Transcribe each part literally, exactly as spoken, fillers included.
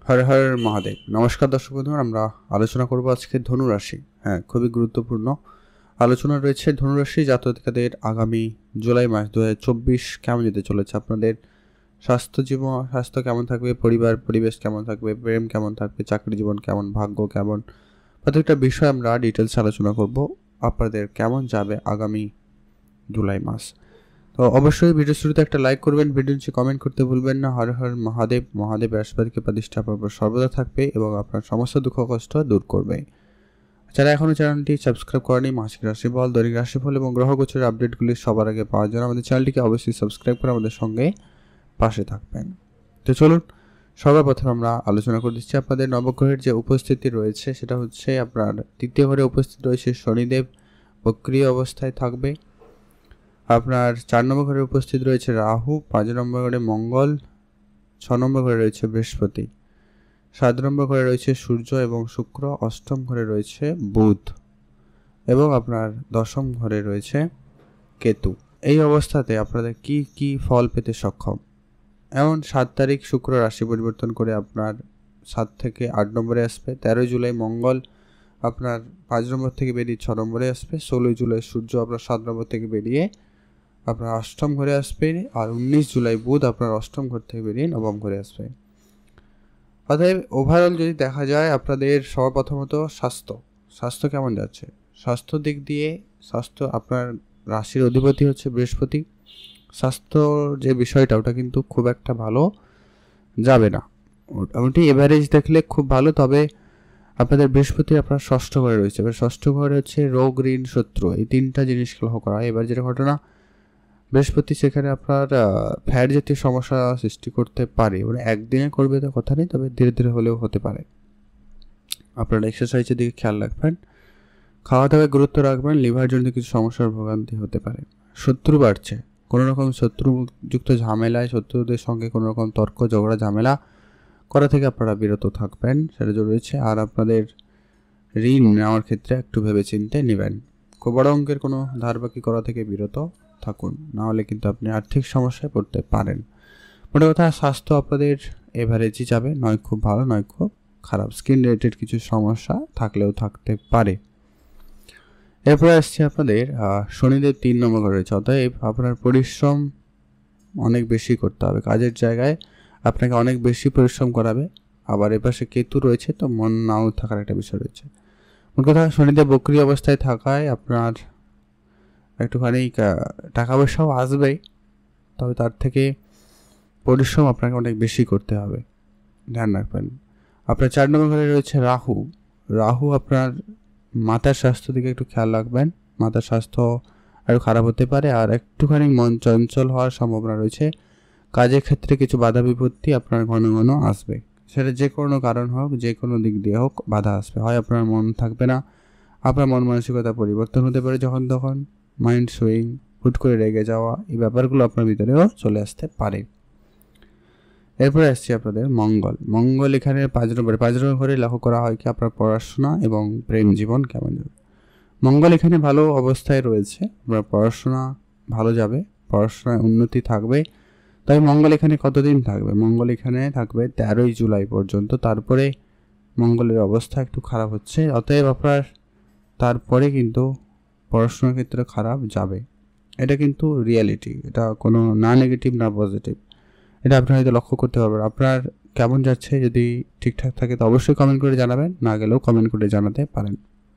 হর হর মহাদেব। নমস্কার দর্শক বন্ধুরা, আমরা আলোচনা করব আজকে ধনুরাশি। হ্যাঁ, খুবই গুরুত্বপূর্ণ আলোচনা রয়েছে। ধনুরাশি জাতকদের আগামী জুলাই মাস দু হাজার চব্বিশ কেমন যেতে চলেছে, আপনাদের স্বাস্থ্য জীবন স্বাস্থ্য কেমন থাকবে, পরিবার পরিবেশ কেমন থাকবে, প্রেম কেমন থাকবে, চাকরি জীবন কেমন, ভাগ্য কেমন, প্রত্যেকটা বিষয় আমরা ডিটেলস আলোচনা করব। আপনাদের কেমন যাবে আগামী জুলাই মাস। তো অবশ্যই ভিডিও শুরুতে একটা লাইক করবেন, ভিডিও নিচে কমেন্ট করতে ভুলবেন না। হর হর মহাদেব। মহাদেব বৃহস্পতিকে প্রতিষ্ঠা আপনার উপর সর্বদা থাকবে এবং আপনার সমস্ত দুঃখ কষ্ট দূর করবে। যারা এখনও চ্যানেলটি সাবস্ক্রাইব করেনি, মাসিক রাশিফল, দৈনিক রাশিফল এবং গ্রহগোচরের আপডেটগুলি সবার আগে পাওয়ার জন্য আমাদের চ্যানেলটিকে অবশ্যই সাবস্ক্রাইব করে আমাদের সঙ্গে পাশে থাকবেন। তো চলুন সর্বপ্রথম আমরা আলোচনা করে দিচ্ছি আপনাদের নবগ্রহের যে উপস্থিতি রয়েছে, সেটা হচ্ছে আপনার তৃতীয় ঘরে উপস্থিত রয়েছে শনিদেব, বক্রিয় অবস্থায় থাকবে। আপনার চার নম্বর ঘরে উপস্থিত রয়েছে রাহু, পাঁচ নম্বর ঘরে মঙ্গল, ছ নম্বর ঘরে রয়েছে বৃহস্পতি, সাত নম্বর ঘরে রয়েছে সূর্য এবং শুক্র, অষ্টম ঘরে রয়েছে বুধ এবং আপনার দশম ঘরে রয়েছে কেতু। এই অবস্থাতে আপনাদের কি কি ফল পেতে সক্ষম? এমন সাত তারিখ শুক্র রাশি পরিবর্তন করে আপনার সাত থেকে আট নম্বরে আসবে। তেরোই জুলাই মঙ্গল আপনার পাঁচ নম্বর থেকে বেরিয়ে ছ নম্বরে আসবে। ষোলোই জুলাই সূর্য আপনার সাত নম্বর থেকে বেরিয়ে আপনার অষ্টম ঘরে আসবে। আর উনিশ জুলাই বুধ আপনার অষ্টম ঘর থেকে বেরিয়ে নবম ঘরে আসবে। অতএব ওভারঅল যদি দেখা যায়, আপনাদের সর্বপ্রথমত স্বাস্থ্য স্বাস্থ্য কেমন যাচ্ছে? স্বাস্থ্য দিক দিয়ে স্বাস্থ্য আপনার রাশির অধিপতি হচ্ছে বৃহস্পতি। স্বাস্থ্য যে বিষয়টা, ওটা কিন্তু খুব একটা ভালো যাবে না। মোটামুটি এভারেজ দেখলে খুব ভালো, তবে আপনাদের বৃহস্পতি আপনার ষষ্ঠ ঘরে রয়েছে। এবার ষষ্ঠ ঘরে হচ্ছে রোগ, ঋণ, শত্রু, এই তিনটা জিনিসকে লক্ষ্য করা হয়। এবার যেটা ঘটনা, বৃহস্পতি সেখানে আপনার ফ্যাট জাতীয় সমস্যা সৃষ্টি করতে পারে। মানে একদিনে করবে তো কথা নেই, তবে ধীরে ধীরে হলেও হতে পারে। আপনারা এক্সারসাইজের দিকে খেয়াল রাখবেন, খাওয়া দাওয়ায় গুরুত্ব রাখবেন। লিভার জনিত কিছু সমস্যার ভোগান্তি হতে পারে। শত্রু বাড়ছে, কোনো রকম শত্রুযুক্ত ঝামেলায়, শত্রুদের সঙ্গে কোনো রকম তর্ক ঝগড়া ঝামেলা করা থেকে আপনারা বিরত থাকবেন, সেটা রয়েছে। আর আপনাদের ঋণ নেওয়ার ক্ষেত্রে একটু ভেবেচিন্তে নেবেন। খুব বড় অঙ্কের কোনো ধার বাকি করা থেকে বিরত থাকুন, নাহলে কিন্তু আপনি আর্থিক সমস্যায় পড়তে পারেন। মোটা কথা, স্বাস্থ্য আপনাদের এভারেজই যাবে, নয় খুব ভালো নয় খুব খারাপ। স্কিন রিলেটেড কিছু সমস্যা থাকলেও থাকতে পারে। এরপরে আসছে আপনাদের শনিদেব তিন নম্বর ঘরে রয়েছে। অতএব আপনার পরিশ্রম অনেক বেশি করতে হবে। কাজের জায়গায় আপনাকে অনেক বেশি পরিশ্রম করাবে। আবার এপাশে কেতু রয়েছে, তো মন নাও থাকার একটা বিষয় রয়েছে। মোট কথা, শনিদেব বক্রী অবস্থায় থাকায় আপনার একটুখানি টাকা পয়সাও আসবেই, তবে তার থেকে পরিশ্রম আপনাকে অনেক বেশি করতে হবে, ধ্যান রাখবেন। আপনার চার নম্বর ঘরে রয়েছে রাহু। রাহু আপনার মাথার স্বাস্থ্য দিকে একটু খেয়াল রাখবেন। মাথার স্বাস্থ্য আরও খারাপ হতে পারে, আর একটুখানি মন চঞ্চল হওয়ার সম্ভাবনা রয়েছে। কাজের ক্ষেত্রে কিছু বাধা বিপত্তি আপনার ঘন ঘন আসবে, সেটা যে কোনো কারণ হোক, যে কোনো দিক দিয়ে হোক বাধা আসবে। হয় আপনার মন থাকবে না, আপনার মন মানসিকতা পরিবর্তন হতে পারে যখন তখন, মাইন্ড সুইং, হুট করে রেগে যাওয়া, এই ব্যাপারগুলো আপনার ভিতরেও চলে আসতে পারে। এরপরে আসছি আপনাদের মঙ্গল। মঙ্গল এখানে পাঁচ নম্বরে পাঁচ নম্বর ঘরে লক্ষ্য করা হয় কি আপনার পড়াশোনা এবং প্রেম জীবন কেমন যাবে। মঙ্গল এখানে ভালো অবস্থায় রয়েছে, আপনার পড়াশোনা ভালো যাবে, পড়াশোনায় উন্নতি থাকবে। তবে মঙ্গল এখানে কতদিন থাকবে? মঙ্গল এখানে থাকবে তেরোই জুলাই পর্যন্ত। তারপরে মঙ্গলের অবস্থা একটু খারাপ হচ্ছে। অতএব আপনার তারপরে কিন্তু পড়াশোনার ক্ষেত্রে খারাপ যাবে। এটা কিন্তু রিয়ালিটি, এটা কোনো না নেগেটিভ না পজিটিভ, এটা আপনার হয়তো লক্ষ্য করতে পারবেন। আপনার কেমন যাচ্ছে যদি ঠিকঠাক থাকে তো অবশ্যই কমেন্ট করে জানাবেন, না গেলেও কমেন্ট করে জানাতে পারেন।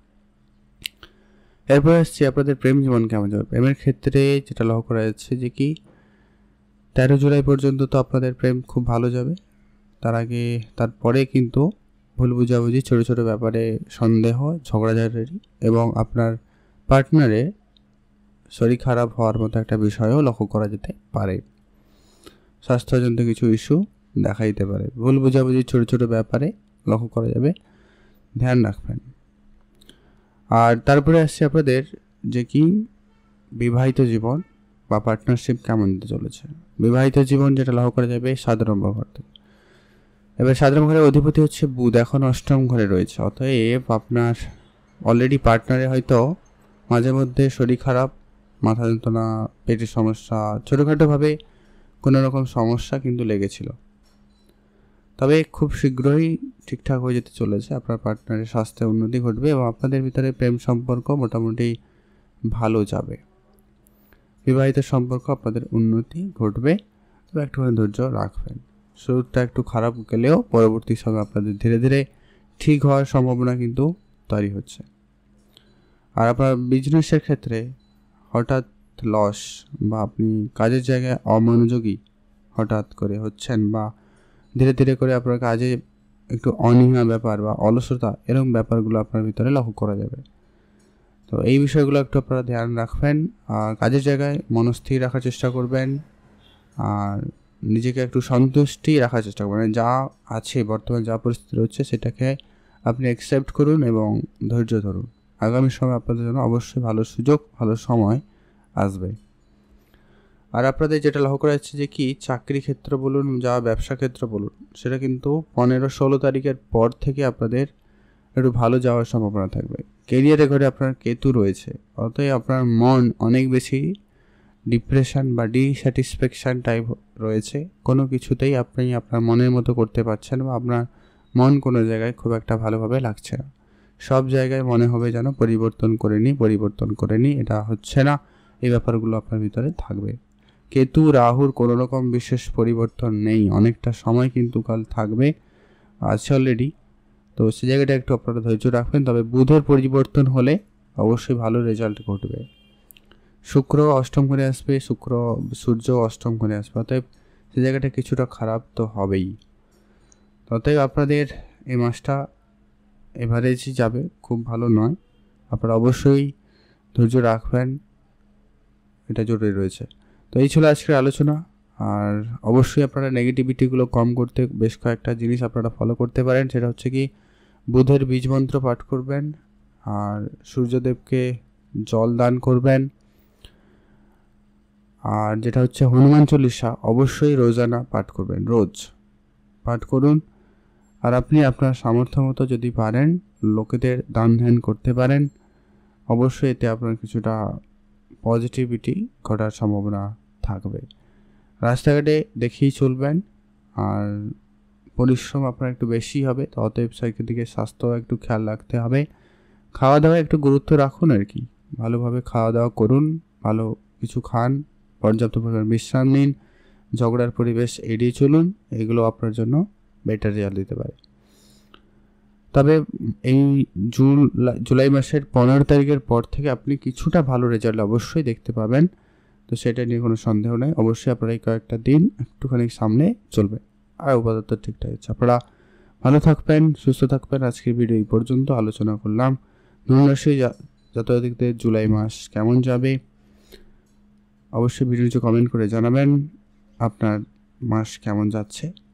এরপর আসছি আপনাদের প্রেম জীবন কেমন যাবে। প্রেমের ক্ষেত্রে যেটা লক্ষ্য করা যাচ্ছে যে কি তেরো জুলাই পর্যন্ত তো আপনাদের প্রেম খুব ভালো যাবে। তার আগে তারপরে কিন্তু ভুল বুঝাবুঝি, ছোটো ছোটো ব্যাপারে সন্দেহ, ঝগড়াঝাড়ি এবং আপনার পার্টনারে শরীর খারাপ হওয়ার মতো একটা বিষয়ও লক্ষ্য করা যেতে পারে। স্বাস্থ্যজনিত কিছু ইস্যু দেখা দিতে পারে। ভুল বুঝাবুঝি ছোটো ছোটো ব্যাপারে লক্ষ্য করা যাবে, ধ্যান রাখবেন। আর তারপরে আসছে আপনাদের যে কি বিবাহিত জীবন বা পার্টনারশিপ কেমন দিতে চলেছে। বিবাহিত জীবন যেটা লক্ষ্য করা যাবে সাত নম্বর ঘর থেকে। এবার সাত নম্বর ঘরের অধিপতি হচ্ছে বুধ, এখন অষ্টম ঘরে রয়েছে। অতএব আপনার অলরেডি পার্টনারে হয়তো মাঝে মধ্যে শরীর খারাপ, মাথা যন্ত্রণা, পেটের সমস্যা, ছোটোখাটোভাবে কোনো রকম সমস্যা কিন্তু লেগেছিল। তবে খুব শীঘ্রই ঠিকঠাক হয়ে যেতে চলেছে। আপনার পার্টনারের স্বাস্থ্যে উন্নতি ঘটবে এবং আপনাদের ভিতরে প্রেম সম্পর্ক মোটামুটি ভালো যাবে। বিবাহিত সম্পর্ক আপনাদের উন্নতি ঘটবে, তবে একটুখানি ধৈর্য রাখবেন। শুরুটা একটু খারাপ গেলেও পরবর্তী সময় আপনাদের ধীরে ধীরে ঠিক হওয়ার সম্ভাবনা কিন্তু তৈরি হচ্ছে। আর আপনার বিজনেসের ক্ষেত্রে হঠাৎ লস বা আপনি কাজের জায়গায় অমনোযোগী হঠাৎ করে হচ্ছেন বা ধীরে ধীরে করে আপনার কাজে একটু অনীহা ব্যাপার বা অলসতা এরকম ব্যাপারগুলো আপনার ভিতরে লক্ষ্য করা যাবে। তো এই বিষয়গুলো একটু আপনারা ধ্যান রাখবেন। আর কাজের জায়গায় মনস্থির রাখার চেষ্টা করবেন আর নিজেকে একটু সন্তুষ্টি রাখার চেষ্টা করবেন। যা আছে বর্তমানে যা পরিস্থিতি রয়েছে সেটাকে আপনি অ্যাকসেপ্ট করুন এবং ধৈর্য ধরুন। আগামী সময় আপনাদের জন্য অবশ্যই ভালো সুযোগ ভালো সময় আসবে। আর আপনাদের যেটা লক্ষ্য করা যাচ্ছে যে কি চাকরি ক্ষেত্র বলুন যা ব্যবসা ক্ষেত্র বলুন, সেটা কিন্তু পনেরো ষোলো তারিখের পর থেকে আপনাদের একটু ভালো যাওয়ার সম্ভাবনা থাকবে। কেরিয়ারে ঘরে আপনার কেতু রয়েছে, অতএব আপনার মন অনেক বেশি ডিপ্রেশন বা ডিস্যাটিসফ্যাকশান টাইপ রয়েছে। কোনো কিছুতেই আপনি আপনার মনের মতো করতে পারছেন বা আপনার মন কোনো জায়গায় খুব একটা ভালোভাবে লাগছে না। সব জায়গায় মনে হবে যেন পরিবর্তন করে নিই পরিবর্তন করে নিই এটা হচ্ছে না। এই ব্যাপারগুলো আপনার ভিতরে থাকবে। কেতু রাহুর কোনো রকম বিশেষ পরিবর্তন নেই, অনেকটা সময় কিন্তু কাল থাকবে, আছে অলরেডি। তো সে জায়গাটা একটু আপনারা ধৈর্য রাখবেন। তবে বুধের পরিবর্তন হলে অবশ্যই ভালো রেজাল্ট ঘটবে। শুক্র অষ্টম ঘরে আসবে, শুক্র সূর্য অষ্টম ঘরে আসবে, অতএব সে জায়গাটা কিছুটা খারাপ তো হবেই। অতএব আপনাদের এই মাসটা এভারেজই যাবে, খুব ভালো নয়। আপনারা অবশ্যই ধৈর্য রাখবেন, এটা জরুরি রয়েছে। তো এই ছিল আজকের আলোচনা। আর অবশ্যই আপনারা নেগেটিভিটিগুলো কম করতে বেশ কয়েকটা জিনিস আপনারা ফলো করতে পারেন। সেটা হচ্ছে কি বুধের বীজ মন্ত্র পাঠ করবেন আর সূর্যদেবকে জল দান করবেন। আর যেটা হচ্ছে হনুমান চল্লিশা অবশ্যই রোজানা পাঠ করবেন, রোজ পাঠ করুন। আর আপনি আপনার সামর্থ্য মতো যদি পারেন লোকেদের দান ধ্যান করতে পারেন, অবশ্যই এতে আপনার কিছুটা পজিটিভিটি ঘটার সম্ভাবনা থাকবে। রাস্তাঘাটে দেখেই চলবেন আর পরিশ্রম আপনার একটু বেশি হবে, তো অতএব সেদিকে দিকে স্বাস্থ্য একটু খেয়াল রাখতে হবে। খাওয়া দাওয়া একটু গুরুত্ব রাখুন আর কি, ভালোভাবে খাওয়া দাওয়া করুন, ভালো কিছু খান, পর্যাপ্ত পরিমাণ বিশ্রাম নিন, ঝগড়ার পরিবেশ এড়িয়ে চলুন। এগুলো আপনার জন্য বেটার রেজাল্ট দিতে পারে। তবে এই জুন জুলাই মাসের পনেরো তারিখের পর থেকে আপনি কিছুটা ভালো রেজাল্ট অবশ্যই দেখতে পাবেন, তো সেটা নিয়ে কোনো সন্দেহ নেই। অবশ্যই আপনারা এই কয়েকটা দিন একটুখানি সামনে চলবে আর উপাদার্থ ঠিকঠাক আছে। আপনারা ভালো থাকবেন, সুস্থ থাকবেন। আজকের ভিডিও এই পর্যন্ত আলোচনা করলাম ধনুরাশি জাতকদের জুলাই মাস কেমন যাবে। অবশ্যই ভিডিও নিচে কমেন্ট করে জানাবেন আপনার মাস কেমন যাচ্ছে।